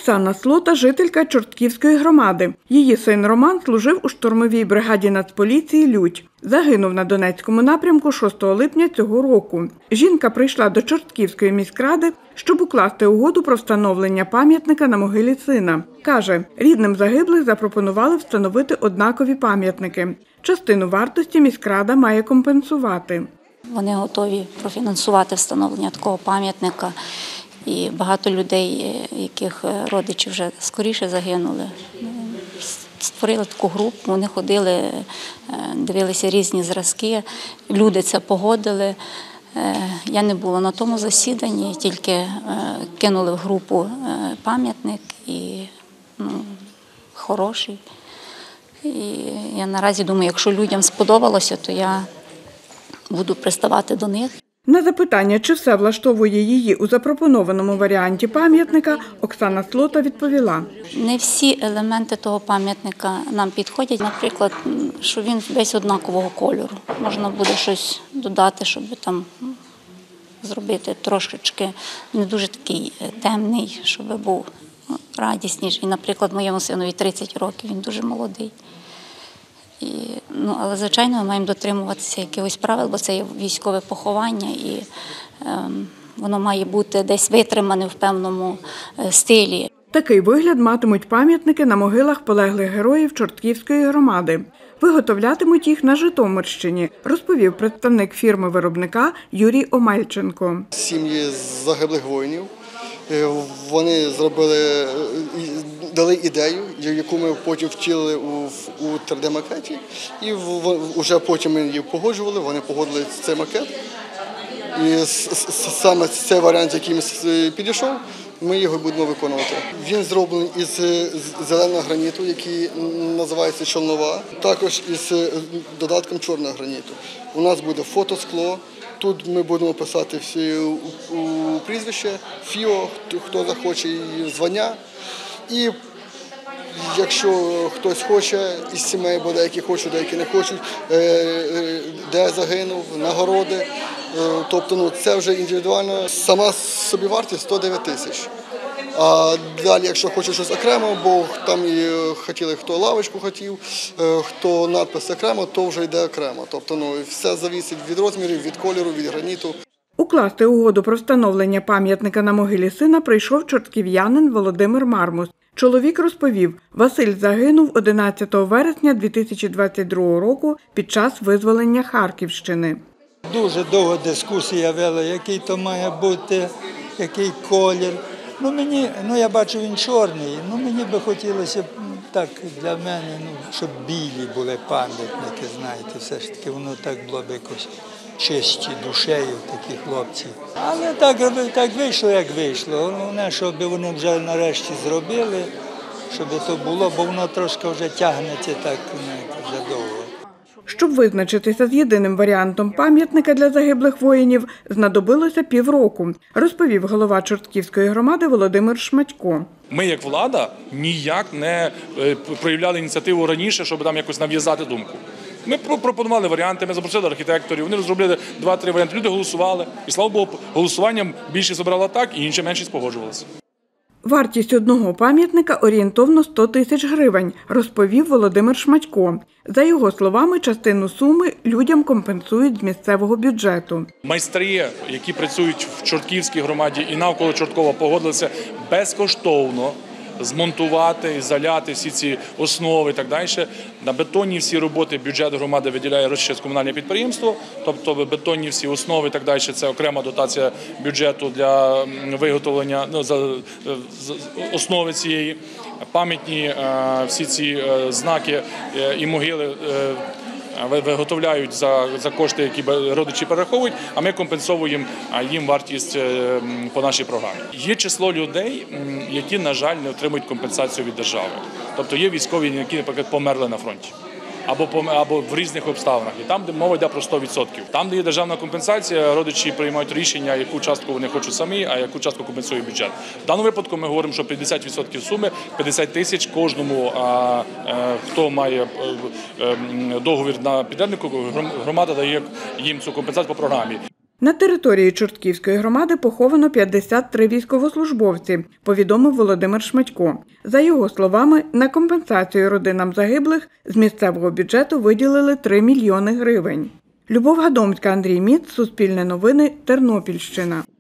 Оксана Слота – жителька Чортківської громади. Її син Роман служив у штурмовій бригаді Нацполіції «Лють». Загинув на Донецькому напрямку 6 липня цього року. Жінка прийшла до Чортківської міськради, щоб укласти угоду про встановлення пам'ятника на могилі сина. Каже, рідним загиблих запропонували встановити однакові пам'ятники. Частину вартості міськрада має компенсувати. Вони готові профінансувати встановлення такого пам'ятника. І багато людей, яких родичі вже скоріше загинули, створили таку групу, вони ходили, дивилися різні зразки, люди це погодили. Я не була на тому засіданні, тільки кинули в групу пам'ятник і хороший. І я наразі думаю, якщо людям сподобалося, то я буду приставати до них. На запитання, чи все влаштовує її у запропонованому варіанті пам'ятника, Оксана Слота відповіла. Не всі елементи того пам'ятника нам підходять. Наприклад, що він весь однакового кольору. Можна буде щось додати, щоб там зробити трошечки не дуже такий темний, щоб був радісніший. Наприклад, моєму синові 30 років, він дуже молодий. Але, звичайно, ми маємо дотримуватися якихось правил, бо це є військове поховання, і воно має бути десь витримане в певному стилі. Такий вигляд матимуть пам'ятники на могилах полеглих героїв Чортківської громади. Виготовлятимуть їх на Житомирщині, розповів представник фірми-виробника Юрій Омельченко. Сім'ї загиблих воїнів, вони дали ідею, яку ми потім втілили у 3D-макеті, і вже потім ми її погоджували, вони погодили цей макет. І саме цей варіант, який підійшов, ми його будемо виконувати. Він зроблений із зеленого граніту, який називається чолнова, також із додатком чорного граніту. У нас буде фотоскло. Тут ми будемо писати всі прізвище, ФІО, хто захоче, і звання. І якщо хтось хоче із сімей, бо деякі хочуть, деякі не хочуть, де загинув, нагороди. Тобто це вже індивідуально. Сама собівартість 109 тисяч. А далі, якщо хоче щось окремо, бо там і хотіли, хто лавочку хотів, хто надпис окремо, то вже йде окремо. Тобто все залежить від розмірів, від кольору, від граніту. Укласти угоду про встановлення пам'ятника на могилі сина прийшов чортків'янин Володимир Мармус. Чоловік розповів, Василь загинув 11 вересня 2022 року під час визволення Харківщини. Дуже довга дискусія вела, який то має бути, який колір. Я бачу, він чорний, мені би хотілося так для мене, щоб білі були пам'ятники, знаєте, все ж таки воно так було б якось чисті душею такі хлопці. Але так вийшло, як вийшло. Головне, щоб вони вже нарешті зробили, щоб то було, бо воно трошки вже тягнеться так, вже довго. Щоб визначитися з єдиним варіантом пам'ятника для загиблих воїнів, знадобилося півроку, розповів голова Чортківської громади Володимир Шматько. Ми, як влада, ніяк не проявляли ініціативу раніше, щоб там якось нав'язати думку. Ми пропонували варіанти, ми запросили архітекторів, вони розробили 2-3 варіанти, люди голосували. І, слава Богу, голосуванням більшість обрала так, і інша меншість погоджувалася. Вартість одного пам'ятника орієнтовно 100 тисяч гривень, розповів Володимир Шматько. За його словами, частину суми людям компенсують з місцевого бюджету. Майстри, які працюють в Чортківській громаді і навколо Чорткова, погодилися безкоштовно змонтувати, заляти всі ці основи і так далі. На бетонні всі роботи бюджет громади виділяє Російсько-комунальне підприємство, тобто бетонні всі основи і так далі, це окрема дотація бюджету для виготовлення основи цієї. Пам'ятні всі ці знаки і могили виготовляють за кошти, які родичі перераховують, а ми компенсовуємо їм вартість по нашій програмі. Є число людей, які, на жаль, не отримують компенсацію від держави. Тобто є військові, які, наприклад, померли на фронті. Або в різних обставинах. І там, де мова йде про 100%. Там, де є державна компенсація, родичі приймають рішення, яку частку вони хочуть самі, а яку частку компенсує бюджет. В даному випадку ми говоримо, що 50% суми, 50 тисяч кожному, хто має договір на підряднику, громада дає їм цю компенсацію по програмі. На території Чортківської громади поховано 53 військовослужбовці, повідомив Володимир Шматько. За його словами, на компенсацію родинам загиблих з місцевого бюджету виділили 3 мільйони гривень. Любов Гадомська, Андрій Міц, Суспільне новини, Тернопільщина.